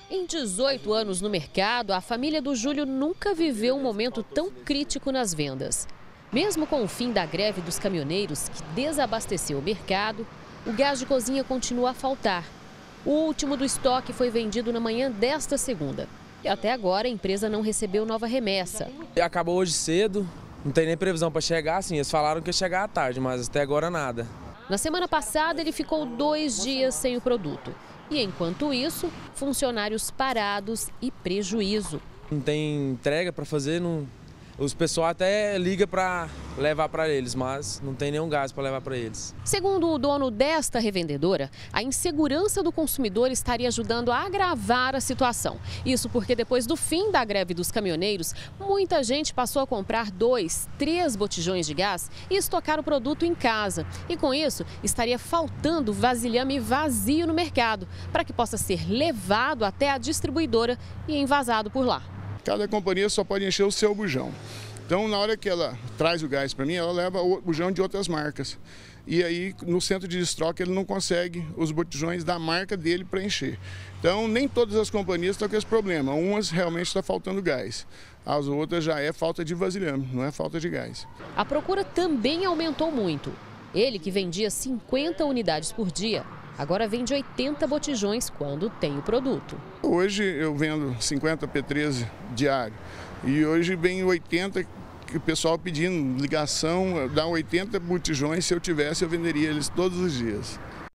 Em 18 anos no mercado, a família do Júlio nunca viveu um momento tão crítico nas vendas. Mesmo com o fim da greve dos caminhoneiros, que desabasteceu o mercado, o gás de cozinha continua a faltar. O último do estoque foi vendido na manhã desta segunda. E até agora a empresa não recebeu nova remessa. Acabou hoje cedo, não tem nem previsão para chegar, assim, eles falaram que ia chegar à tarde, mas até agora nada. Na semana passada ele ficou 2 dias sem o produto. E enquanto isso, funcionários parados e prejuízo. Não tem entrega para fazer, os pessoal até liga para levar para eles, mas não tem nenhum gás para levar para eles. Segundo o dono desta revendedora, a insegurança do consumidor estaria ajudando a agravar a situação. Isso porque depois do fim da greve dos caminhoneiros, muita gente passou a comprar 2, 3 botijões de gás e estocar o produto em casa. E com isso, estaria faltando vasilhame vazio no mercado, para que possa ser levado até a distribuidora e envasado por lá. Cada companhia só pode encher o seu bujão. Então, na hora que ela traz o gás para mim, ela leva o bujão de outras marcas. E aí, no centro de estoque, ele não consegue os botijões da marca dele para encher. Então, nem todas as companhias estão com esse problema. Umas realmente está faltando gás. As outras já é falta de vasilhame, não é falta de gás. A procura também aumentou muito. Ele, que vendia 50 unidades por dia, agora vende 80 botijões quando tem o produto. Hoje eu vendo 50 P13 diário e hoje vem 80, que o pessoal pedindo ligação, dá 80 botijões, se eu tivesse eu venderia eles todos os dias.